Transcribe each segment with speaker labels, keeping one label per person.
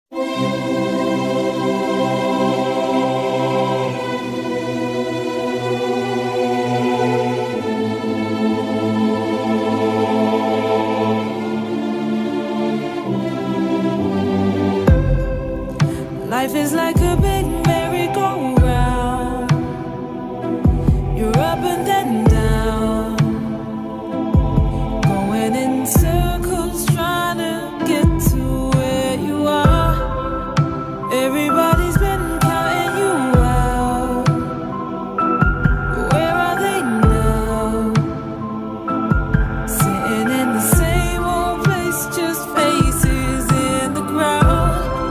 Speaker 1: Life is like a big merry-go-round. You're up and then down, going in circles, trying to get to where you are. Everybody's been counting you out. Where are they now? Sitting in the same old place, just faces in the crowd.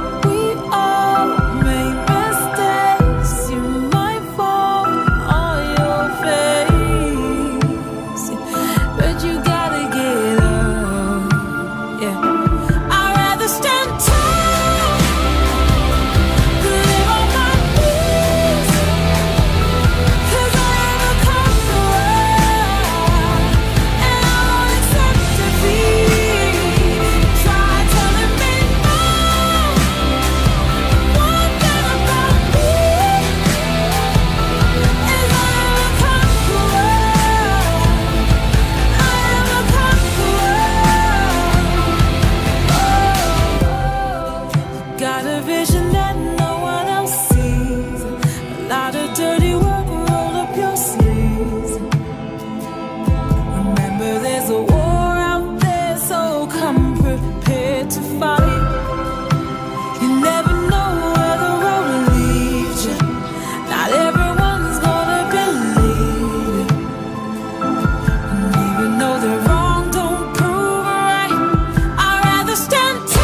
Speaker 1: Got a vision that no one else sees. A lot of dirty work, roll up your sleeves. Remember there's a war out there, so come prepared to fight. You never know where the road leads you. Not everyone's gonna believe you. And even though they're wrong, don't prove right. I'd rather stand tall.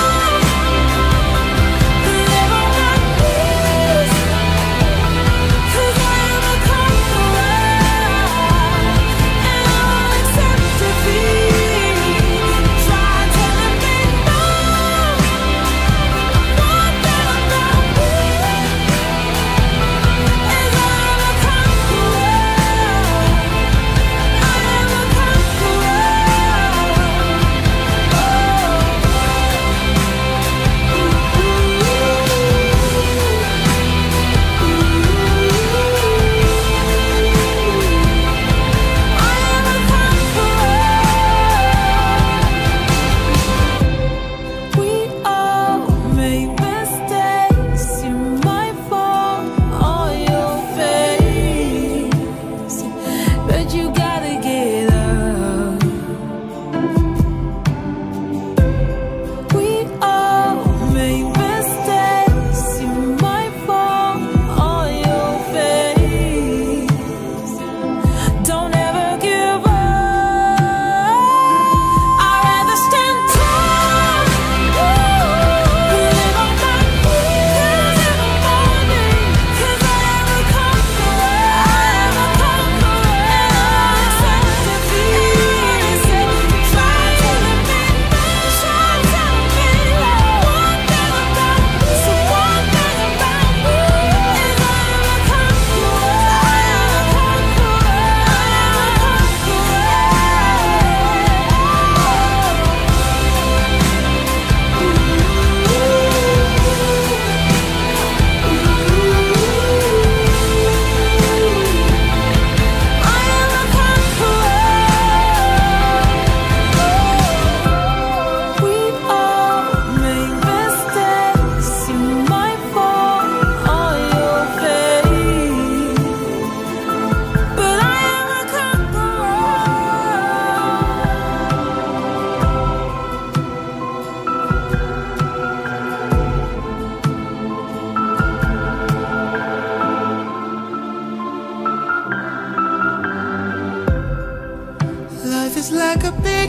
Speaker 2: It's like a big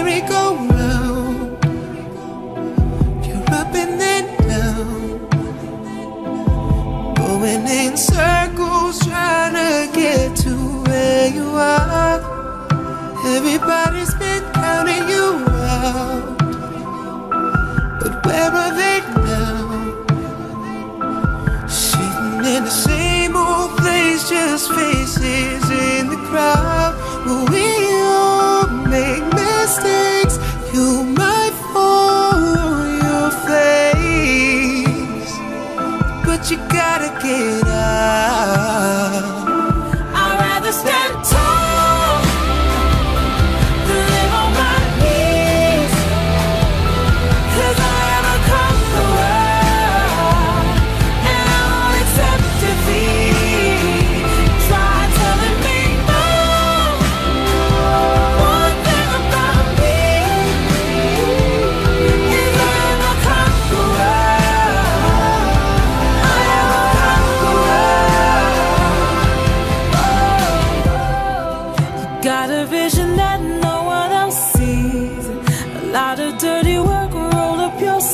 Speaker 2: merry-go-round. You're up and then down, going in circles, trying to get to where you are. Everybody's been counting you out, but where are they now? Sitting in the same old place, just faces in the crowd. Well, we all make mistakes. You might fall on your face.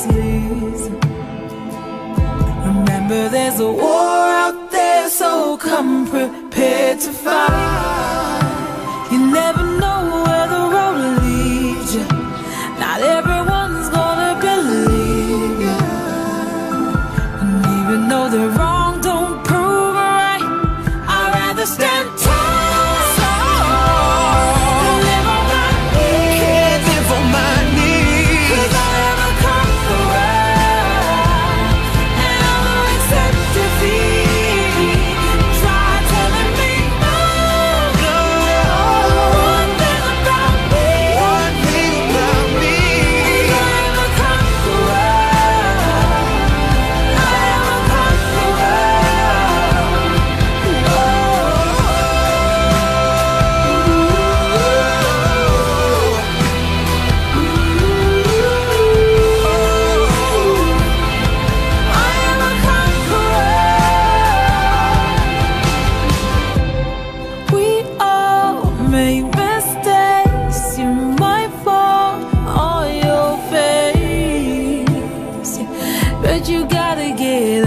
Speaker 1: faces. Remember, there's a war out there, so come prepared to fight. You never know where the road leads you. Not everyone's gonna believe you. And even though they're wrong, don't prove it right. I'd rather stand tall. Make mistakes, you might fall on your face, but you gotta get